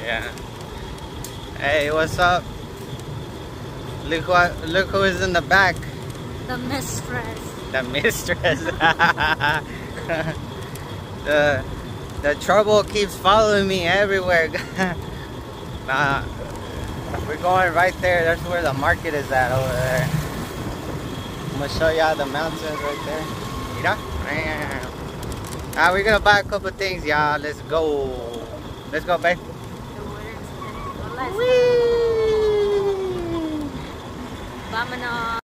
Yeah. Hey, what's up? Look who is in the back. The mistress. The mistress. the trouble keeps following me everywhere. Nah, we're going right there. That's where the market is at over there. I'm gonna show y'all the mountains right there. Mira. We're gonna buy a couple things, y'all. Let's go. Let's go, babe. Vámonos.